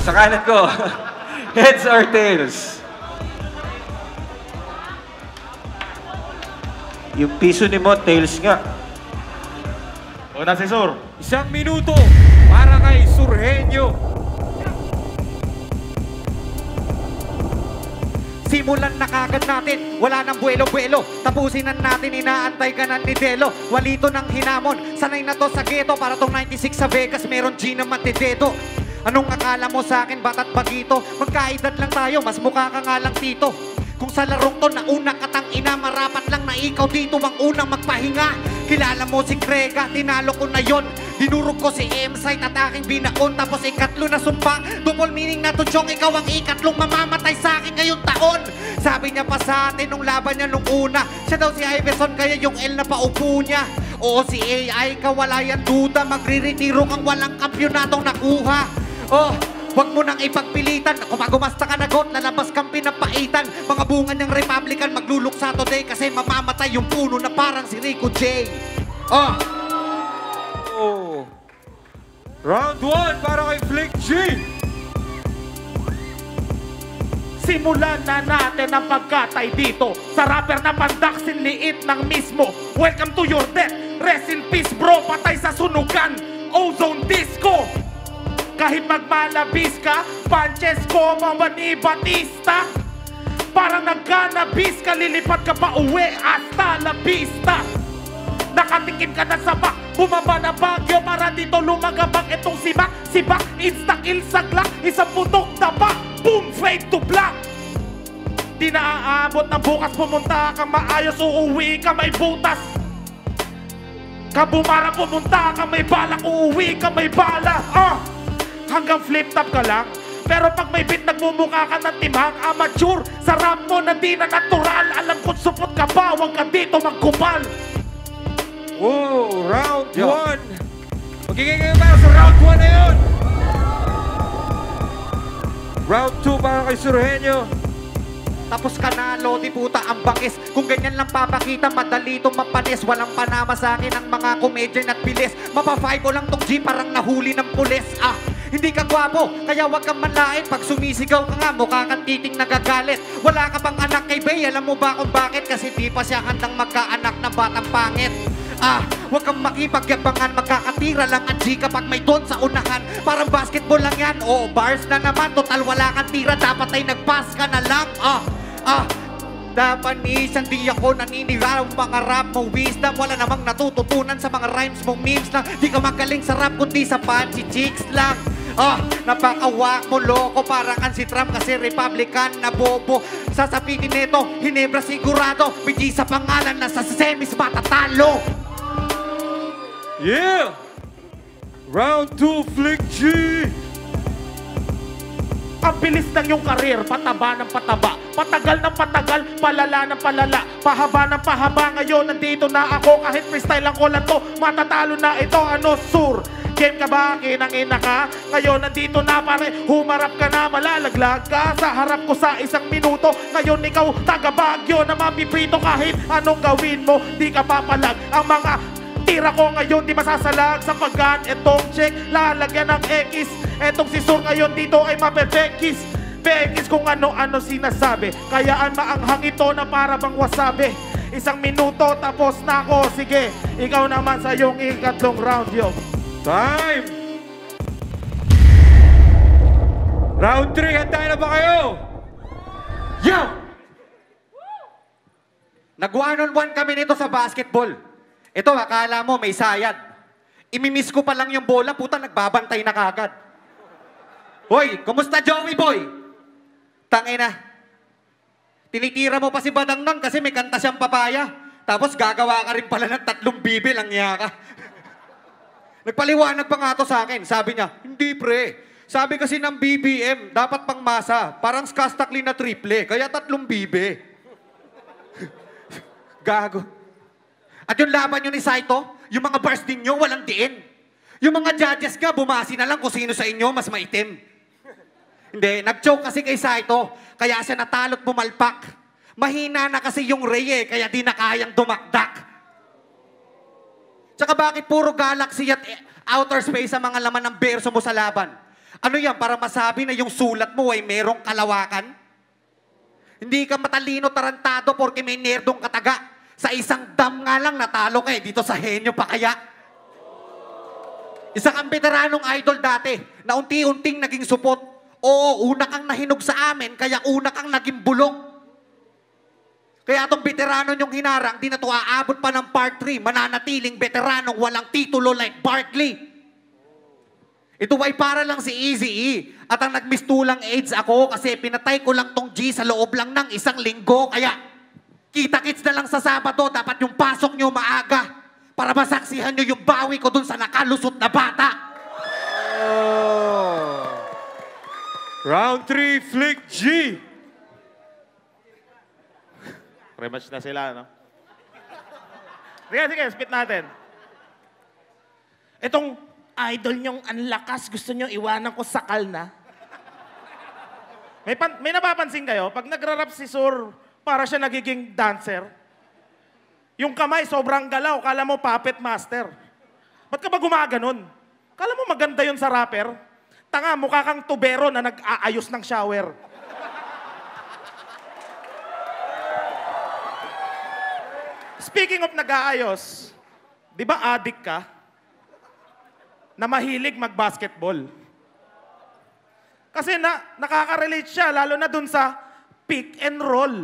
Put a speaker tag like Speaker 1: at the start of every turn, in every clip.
Speaker 1: Sa kanan ko. Heads or tails? Yung piso ni mo, tails nga.
Speaker 2: Una si Sur.
Speaker 3: 1 minuto para kay Sur Henyo.
Speaker 4: Simulan na kagad natin, wala nang buwelo-buwelo. Tapusin na natin, inaantay ka ng ni Delo. Walito ng hinamon, sanay na to sa ghetto. Para tong 96 sa Vegas, meron G na matidedo. Anong akala mo sa akin, bata't bagito? Magkaedad lang tayo, mas mukha ka nga lang tito. Kung sa larong to, nauna katang ina, marapat lang na ikaw dito ang unang magpahinga. Kilala mo si Grega, tinalo ko na yon. Dinurog ko si M-Site at aking binaon. Tapos ikatlo na sumpa, double meaning na to Chong. Ikaw ang ikatlong mamamatay sa akin ngayong taon. Sabi niya pa sa atin nung laban niya nung una, siya daw si Iverson, kaya yung L na paupo niya. Oo, si AI, kawala yan duda. Magre-retiro kang walang kampyonatong nakuha. Oh, huwag mo nang ipagpilitan. Kung magumasta ka na got, lalabas kang pinapaitan. Mga bunga ng Republican magluluksa today kasi mamamatay yung puno na parang si Rico J. Oh.
Speaker 3: Oh. Round 1 para kay Flict G.
Speaker 2: Simulan na natin ang pagkatay dito sa rapper na pandaksin liit ng mismo. Welcome to your death. Rest in peace bro, patay sa sunugan. Ozone disco. Kahit magmalabis ka, punches ko mamani Batista. Parang nagkanabis ka, lilipat ka pa uwi, hasta la vista. Nakatikim ka na sabak, bumaba na Bagyo para dito lumagabak itong sibak. Sibak, insta-kill sa Glock, isang putok tabak, boom, fade to black. Di na aabot ng bukas, pumunta ka maayos, uuwi ka may butas. Kabumara pumunta ka may balak, uuwi ka may bala. Hanggang flip top ka lang. Pero pag may beat, nagmumukha ka ng timang amateur. Sa rap mo na di na natural. Alam kong supot ka ba, huwag ka dito magkupal.
Speaker 3: Oh, round 1. Magiging kayo tayo sa round 1 na yun. Round 2 para kay Sur Henyo.
Speaker 4: Tapos kanalo, di puta ang bangis. Kung ganyan lang papakita, madali itong mapanis. Walang panama sa akin ang mga comedian at bilis. Mapa-5 ko lang tong G, parang nahuli ng pulis. Hindi ka gwapo, kaya wag kang manlain. Pag sumisigaw ka nga, mukha kang titing nagagalit. Wala ka bang anak kay Bay? Alam mo ba kung bakit? Kasi di pa siya handang magkaanak ng batang pangit. Wag kang makipagyabangan, magkakatira lang ang G kapag may don sa unahan. Parang basketball lang yan, oo, bars na naman. Total wala kang tira, dapat ay nag-pass ka na lang. Dapanis, hindi ako naninira ang mga rap mo wisdom. Wala namang natututunan sa mga rhymes mong memes lang. Di ka magaling sa rap kundi sa panty chicks lang. Napakawak mo loko, parang ang si Trump kasi Republican na bobo. Sasabihin nito, Hinebra sigurado, may G sa pangalan na sa semis matatalo.
Speaker 3: Yeah! Round 2, Flict G.
Speaker 2: Ang bilis ng iyong karir, pataba ng pataba, patagal ng patagal, palala ng palala, pahaba ng pahaba. Ngayon nandito na ako, kahit freestyle lang ko lang to, matatalo na ito. Ano Sur? Game ka ba? Kinangina ka? Ngayon nandito na pare, humarap ka na, malalaglag ka sa harap ko sa 1 minuto. Ngayon ikaw taga Bagyo na mapiprito, kahit anong gawin mo, di ka papalag. Ang mga tira ko ngayon di masasalag sa paggan. Etong check, lalagyan ng X. Etong si Sur ngayon dito ay mapepekis. Pekis kung ano-ano sinasabi. Kaya ang maanghang ito na para bang wasabi. 1 minuto tapos na ako. Sige, ikaw naman sa iyong ikatlong round yo.
Speaker 3: Time! Round 3, handa na ba kayo?
Speaker 4: Yo! Nag-1-on-1 kami nito sa basketball. Ito, akala mo may sayad. Imimiss ko pa lang yung bola, puta, nagbabantay na kagad. Hoy, kumusta Joey boy? Tangina. Tinitira mo pa si Badang nun kasi may kanta siyang papaya. Tapos gagawa ka rin pala ng 3 bibil, ang iya ka. Nagpaliwanag pa nga to sa akin. Sabi niya, hindi pre. Sabi kasi ng BBM, dapat pang masa. Parang skastakli na triple. Kaya 3 bibe. Gago. At yung laban nyo ni Saito, yung mga bars din nyo, walang diin. Yung mga judges nga, bumasi na lang kung sino sa inyo mas maitim. Hindi, nag-choke kasi kay Saito, kaya siya natalo't bumalpak. Mahina na kasi yung Ray kaya di na kayang dumakdak. Tsaka bakit puro galaxy at outer space ang mga laman ng berso mo sa laban? Ano yan, para masabi na yung sulat mo ay merong kalawakan? Hindi ka matalino tarantado porque may nerdong kataga. Sa isang dam nga lang natalo ka dito sa Henyo pa kaya. Isa kang veteranong idol dati na unti-unting naging supot. Oo, una kang nahinog sa amin, kaya una kang naging bulong. Kaya itong veterano niyong hinarang, di na ito aabot pa ng part 3, mananatiling veteranong walang titulo like Barkley. Ito ay para lang si Eazy-E. At ang nagmistulang AIDS ako kasi pinatay ko lang tong G sa loob lang ng isang linggo. Kaya kita-kits na lang sa Sabado, dapat yung pasok niyo maaga para masaksihan niyo yung bawi ko dun sa nakalusot na bata.
Speaker 3: Oh. Round 3, Flict G.
Speaker 2: Rematch na sila, no? Sige, spit natin. Itong idol nyong anlakas, gusto nyo iwanan ko sakal na. May napapansin kayo, pag nagra-rap si Sur, para siya nagiging dancer. Yung kamay, sobrang galaw, kala mo puppet master. Ba't ka ba gumaganon? Kala mo maganda yun sa rapper? Tanga, mukha kang tubero na nag-aayos ng shower. Speaking of nag-aayos, di ba addict ka? Na mahilig mag-basketball. Kasi nakaka-relate siya, lalo na dun sa pick and roll.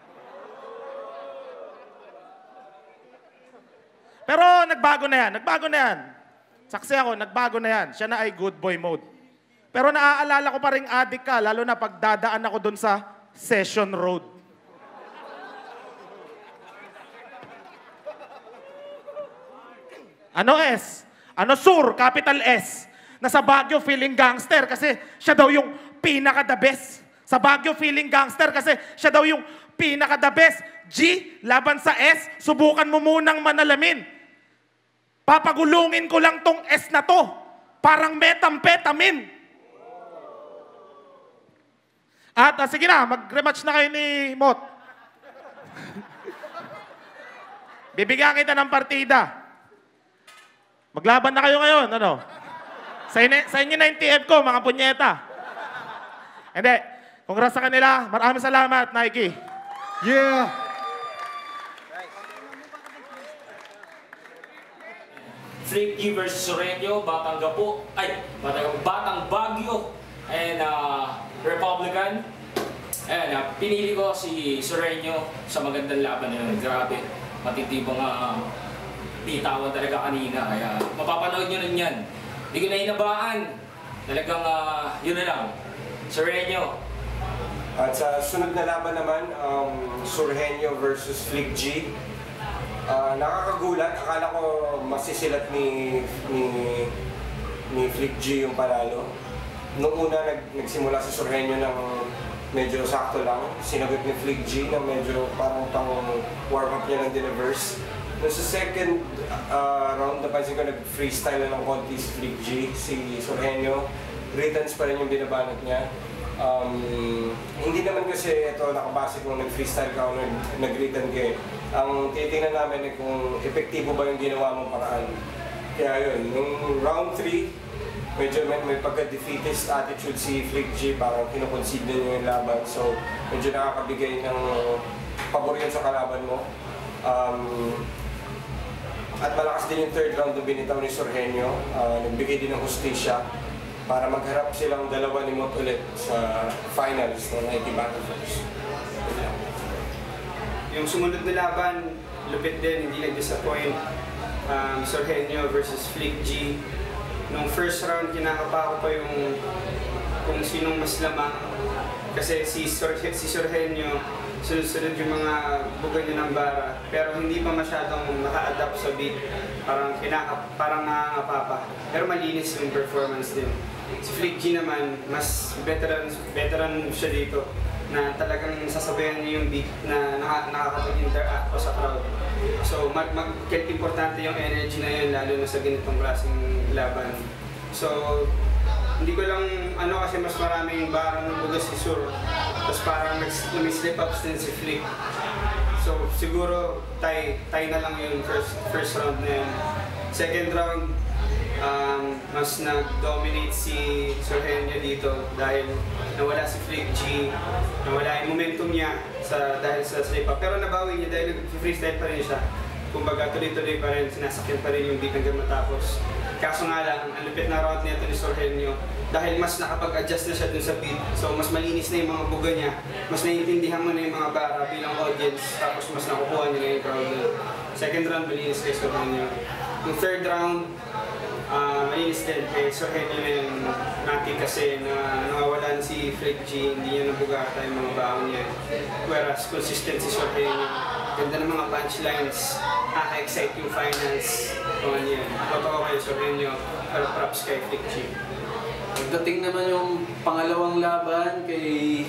Speaker 2: Pero nagbago na yan. Saksi ako, nagbago na yan. Siya na ay good boy mode. Pero naaalala ko pa rin addict ka, lalo na pag dadaan ako dun sa Session Road. Ano S? Ano Sur? Capital S. Nasa Baguio feeling gangster kasi siya daw yung pinaka-the best. Sa Baguio feeling gangster kasi siya daw yung pinaka-the best. G, laban sa S, subukan mo munang manalamin. Papagulungin ko lang tong S na to. Parang methamphetamine. At sige na, mag-rematch na kayo ni Mot. Bibigyan kita ng partida. Maglaban na kayo ngayon, ano? Sa inyo na yung TF ko, mga punyeta. Hindi. Congrats sa kanila. Maraming salamat, Nike.
Speaker 3: Yeah!
Speaker 5: Flict G versus Surenyo, Batang Gapo, Batang Baguio, and Republican. Ayan, pinili ko si Surenyo sa magandang laban na yun. Grabe, matitibang bitawan talaga kanina, kaya mapapanood nyo rin yan. Hindi ko na hinabaan. Talagang yun na lang. Surenyo.
Speaker 6: At sa sunod na laban naman, Surenyo versus Flict G. Nakakagulat, akala ko masisilat ni Flict G yung panalo. Noong una nagsimula si Surenyo ng medyo sakto lang. Sinagot ni Flict G na medyo parang pang warm up niya ng deliverse. Noong sa second round, napansin ko nag-freestyle na ng konti si Flict G, si Surenyo. Returns pa rin yung binabanat niya. Hindi naman kasi ito nakabase kung nag-freestyle ka o nag-return ka. Ang titingnan namin ay kung epektibo ba yung ginawa mong paraan. Kaya yun, nung round 3, medyo may pagka-defeatist attitude si Flict G, parang kinukonsider niya yung laban. So, medyo nakakabigay ng pabor yun sa kalaban mo. At malakas din yung third round na binitaw ni Surenyo. Nagbigay din ng hustisya para magharap silang dalawa ni Mot ulit sa finals ng 90 Battleforce.
Speaker 7: Yung sumunod na laban, lupit din, hindi nag-disappoint. Surenyo versus Flict G. Nung first round, kinakapa ko pa yung kung sinong mas lamang. Kasi si Surenyo, sunod-sunod yung mga bugan niya ng bara. Pero hindi pa masyadong naka-adapt sa beat. Parang nakangapa. Pero malinis yung performance din. Si Flict G naman, mas veteran siya dito. Na talagang sasabayan niya yung beat na nakakapag-interact ko sa crowd. So, importante yung energy na yun, lalo na sa ganitong klaseng laban. So, hindi ko lang, kasi mas maraming barang ng bugas si Sur. Tapos parang may slip-ups din si Flict. So, siguro, tie na lang yung first round na yun. Second round, mas nag-dominate si Sir Henyo dito dahil nawala si Flict G, nawala yung momentum niya dahil sa slip-up. Pero nabawi niya dahil nag-freestyle pa rin siya. Kumbaga tuloy-tuloy pa rin, sinasakyan pa rin yung beat hanggang matapos. Kaso nga lang, ang lupit na round nito ni Sir Henyo dahil mas nakapag-adjust na siya dun sa beat. So mas malinis na yung mga buga niya, mas naiintindihan mo na yung mga bara bilang audience, tapos mas nakukuha niya na yung crowd na. Second round, malinis kay Sir Henyo. Yung third round, malinis din kay Sir Henyo na yung nati kasi na nawawalan si Flict G, hindi niya nabugata yung mga baon niya. Whereas consistent si Sir Henyo. Ganda ng mga punchlines, nakaka-excite yung finals. Kung ano yan. Totoo kayo Sir Henyo, pero props kay Flict G.
Speaker 8: Pagdating naman yung pangalawang laban kay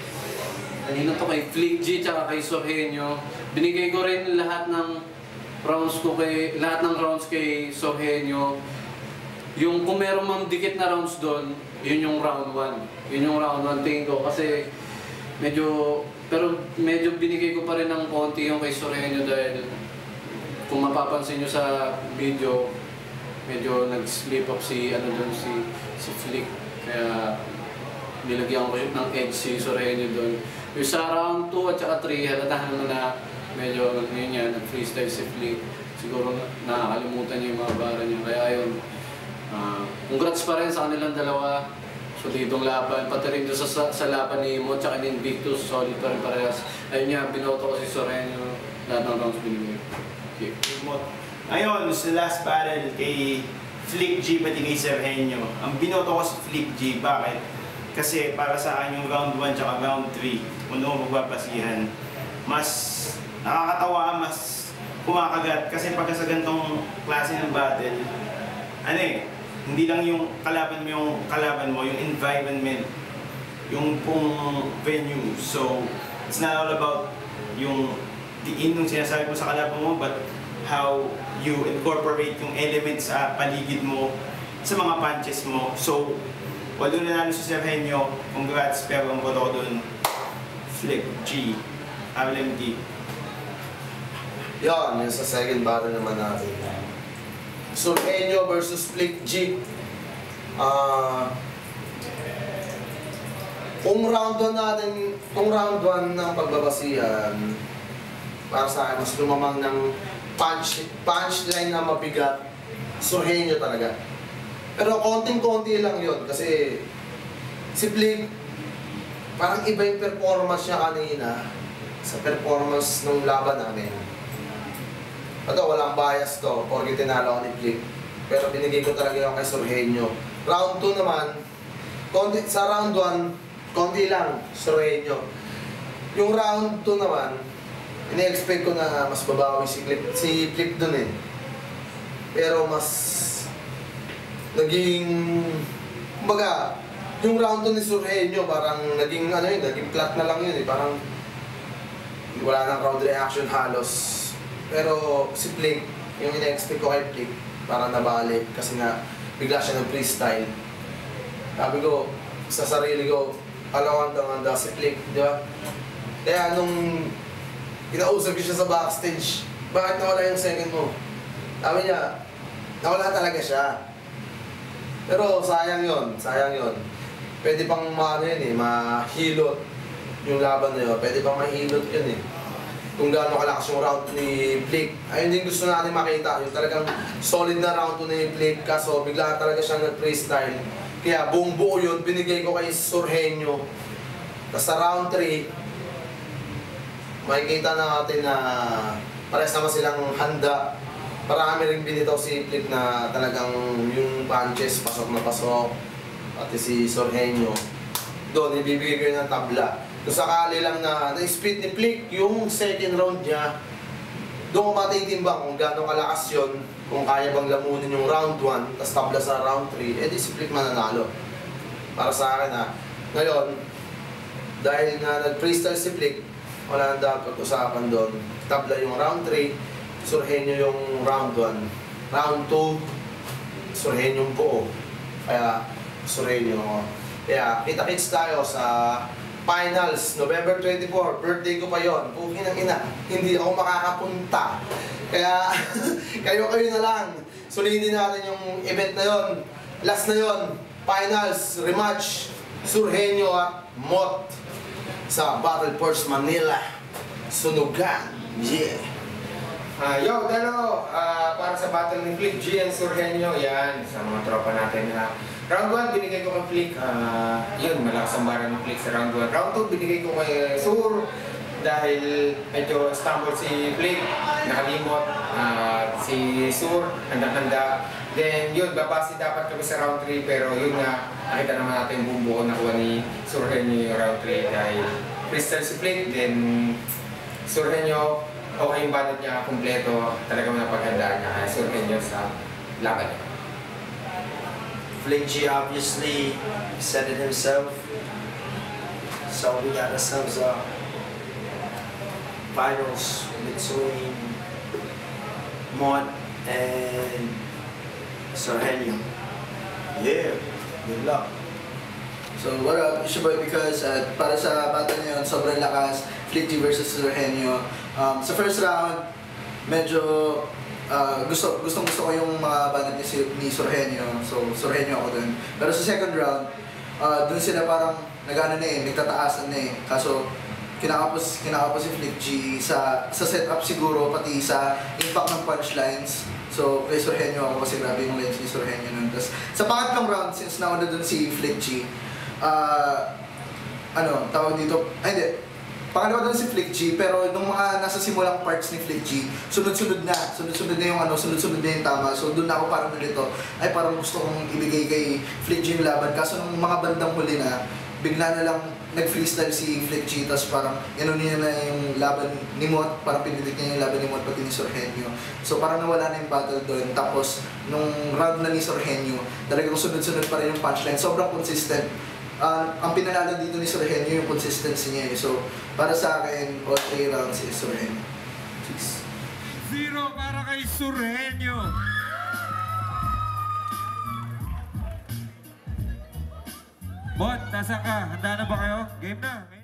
Speaker 8: Flict G tsaka kay Sir Henyo, binigay ko rin lahat ng rounds kay Sir Henyo. Yung kung meron mang dikit na rounds doon, yun yung round 1. Yun yung round 1 tingin ko kasi medyo binigay ko pa rin ng konti yung kay Sir Henyo dahil kung mapapansin nyo sa video, medyo nag-slip up si Flict. Kaya nilagyan ko ng edge si Sir Henyo doon. Yung sa round 2 at saka 3, halatahan mo na medyo nag-freestyle si Flict. Siguro nakakalimutan niya yung mga bara niya. Kaya yun, congrats pa rin sa kanilang dalawa. So ditong laban, pati rin doon sa laban ni Mo at ni Invictus, solid pa rin parehas. Ayun nga, binoto ko si Sir Henyo, lahat ng rounds binigay. Okay.
Speaker 9: Ngayon, sa last battle kay Flict G pati kay Sir Henyo. Ang binoto ko si Flict G, bakit? Kasi para sa akin yung round 1 at round 3, kung doon magbabasihan, mas nakakatawa, mas kumakagat. Kasi pagka sa ganitong klase ng battle, hindi lang yung kalaban mo, yung environment, yung pong venue. So, it's not all about yung sinasabi mo sa kalaban mo, but how you incorporate yung elements sa paligid mo, sa mga punches mo. So, walo na si Sir Henyo, congrats, pero ang boto ko dun, Flict G, RLMD.
Speaker 10: Yan, yung sa second battle naman natin. Sir Henyo versus Flict G. Kung round 1 ng pagbabasihan, para sa akin, mas lumamang ng punchline na mabigat, Sir Henyo talaga. Pero konting-konti lang yun kasi si Flict, parang iba yung performance niya kanina sa performance ng laban namin. Ito, walang bias to, porque tinalo ako ni Flict. Pero binigay ko talaga yung kay Sir Henyo. Round 2 naman, sa round 1, konti lang, Sir Henyo. Yung round 2 naman, ina-expect ko na mas babawi si Flict dun eh. Pero mas naging, kumbaga, yung round 2 ni Sir Henyo, parang naging flat na lang yun eh. Parang wala nang crowd reaction halos. Pero si Flict, yung ina-expect ko kay Flict, parang nabalik kasi nga bigla siya ng freestyle. Sabi ko, sa sarili ko, alawang-handa si Flict, di ba? Kaya nung kinausap ko siya sa backstage, bakit nawala yung second mo? Sabi niya, nawala talaga siya. Pero sayang yun. Pwede pang mahilot yung laban na yun. Pwede pang mahilot yun eh. Kung gaano kalakas yung round ni Flict. Ayun din gusto natin makita. Yung talagang solid na round ni Flict. Kaso bigla talaga siya nag-freestyle. Kaya buong buo yun, binigay ko kay Sir Henyo. Tapos sa round 3, makikita na natin na parehas naman silang handa. Marami rin binitaw si Flict na talagang yung punches, pasok na pasok. Pati si Sir Henyo. Doon, ibibigay ko yun ng tabla. Kung sakali lang na na-split ni Flict yung second round niya, doon ko matitimbang kung gano'ng kalakas yun, kung kaya bang lamunin yung round 1, tapos tabla sa round 3, edi si Flict mananalo. Para sa akin ngayon, dahil na nag-freestyle si Flict, wala nang dapat usapan doon. Tabla yung round 3, Sir Henyo yung round 1. Round 2, Sir Henyo yung buo. Kaya, Sir Henyo. Kaya, kita-kits tayo sa finals, November 24, birthday ko pa yon. Pukin ang ina, hindi ako makakapunta. Kaya, kayo na lang. sulitin natin yung event na yon. Last na yon, finals, rematch, Surhenyo at Mot sa Battle Force Manila, Sunugan. Yeah.
Speaker 3: Para sa battle ni Flict G and Surhenyo, yan, sa mga tropa natin. Round 1, binigay ko kay Flict. Yun, malakas ang bara ng Flict sa round 1. Round 2, binigay ko kay Sur. Dahil medyo stumble si Flict, nakalimot. Si Sur, handa-handa. Then yun, babasi dapat kami sa round 3. Pero yun nga, nakita naman natin buong buo nakuha ni Surhenyo yung round 3. Dahil freestyle si Flict, then Surhenyo, okay yung banat niya, kumpleto, talagang napaghandaan niya kaya Surhenyo sa laban niya.
Speaker 11: Flict G obviously said it himself, so we got ourselves a finals between Mot and Surhenyo. Yeah, good luck.
Speaker 12: So what up, it's your boy Because at para sa battle na yun, sobrang lakas, Flict G versus Henyo. Sa first round, medyo gusto ko yung mga banat ni Surhenyo, so Surhenyo ako dun. Pero sa second round, dun sila parang nagtataasan na eh. Kaso kinakapos si Flict G sa setup siguro, pati sa impact ng punchlines. So kay Surhenyo ako kasi grabe yung lines ni Surhenyo nun. Tapos sa pangatlong round, since nauna dun si Flict G, tawag dito, pangalawa doon si Flict G, pero nung mga nasa simulang parts ni Flict G, sunod-sunod na yung tama. So doon na ako parang nalito, parang gusto kong ibigay kay Flict G yung laban. Kaso nung mga bandang huli na, bigla na lang nag-freestyle si Flict G, tapos parang niya na yung laban ni Mot, parang pinilit niya yung laban ni Mot pati ni Surhenyo. So parang nawala na yung battle doon. Tapos nung round na ni Surhenyo, talagang sunod-sunod pa rin yung punchline. Sobrang consistent. Ang pinanalo dito ni Surhenyo yung consistency niya. So, para sa akin, all 3 rounds is Surhenyo.
Speaker 3: 0 para kay Surhenyo. Mot, nasa ka? Handa na ba kayo? Game na.